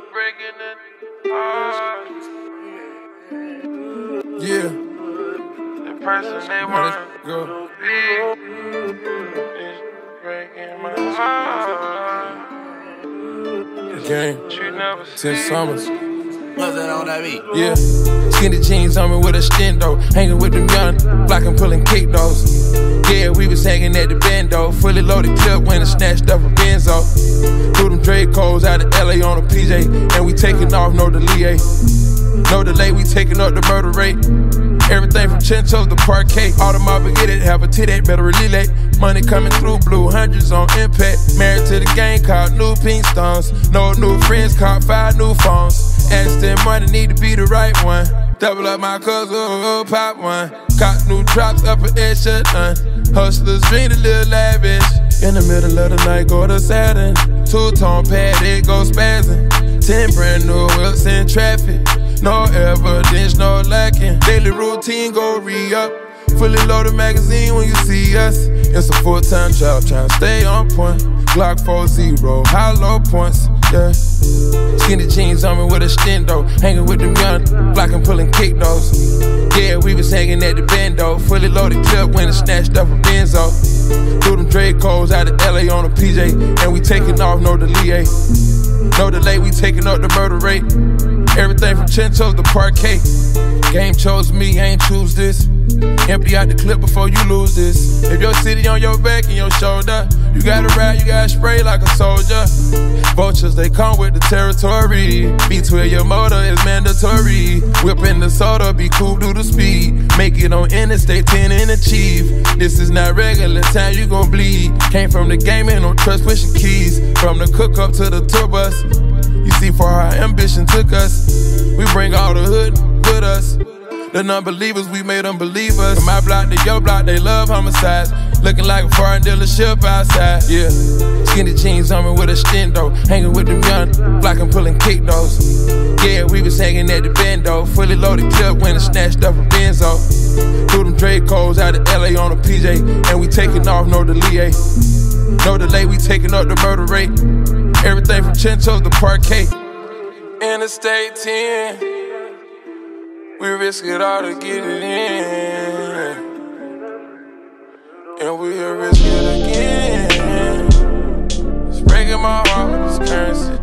breaking it heart. Yeah. The person they want to be is breaking my heart. Gang. 10 summers. What's that on that beat? Yeah. Skinny jeans on me with a stendo. Hanging with them young, blocking, pulling kick those. Yeah, we was hanging at the bando. Fully loaded clip when it snatched up a Benzo. Threw them Dracos out of LA on a PJ. And we taking off, no delay. No delay, we taking up the murder rate. Everything from Chinchos to Parquet. All the mob get it, have a T-Date, better relay. Money coming through, blue hundreds on impact. Married to the gang, caught new pink stones. No new friends, caught 5 new phones. Aston money, need to be the right one. Double up my cousin, pop one. Caught new drops up at Edge done. Hustlers dream a little lavish. In the middle of the night, go to Saturn. 2-tone pad, it go spazzing. 10 brand new whips in traffic. No evidence, no lacking. Daily routine, go re-up. Fully loaded magazine when you see us. It's a full-time job, trying to stay on point. Glock 4-0, hollow points, yeah. Skinny jeans on me with a stendo. Hanging with them young, blocking, pulling kick those. Yeah, we was hanging at the bando. Fully loaded clip when it snatched up a Benzo. Threw them Dracos out of LA on a PJ. And we taking off, no delay. No delay, we taking up the murder rate. Everything from Chinchos to Parquet. Game chose me, ain't choose this. Empty out the clip before you lose this. If your city on your back and your shoulder, you gotta ride, you gotta spray like a soldier. Vultures, they come with the territory. B12 your motor is mandatory. Whipping the soda, be cool, do the speed. Make it on Interstate 10 and achieve. This is not regular time, you gon' bleed. Came from the game, ain't no trust, pushing keys. From the cook up to the tour bus. You see, for our ambition took us. We bring all the hood with us. The non-believers, we made them believe us. From my block to your block, they love homicides. Looking like a foreign dealership outside, yeah. Skinny jeans on me with a stendo. Hanging with them young, blocking, pulling kick those. Yeah, we was hanging at the bando. Fully loaded clip when it snatched up a Benzo. Threw them Dracos out of LA on a PJ. And we taking off, no delay. No delay, we taking up the murder rate. Everything from Chinchos to Parquet. Interstate 10. We risk it all to get it in. And we'll risk it again. It's breaking my heart with this currency.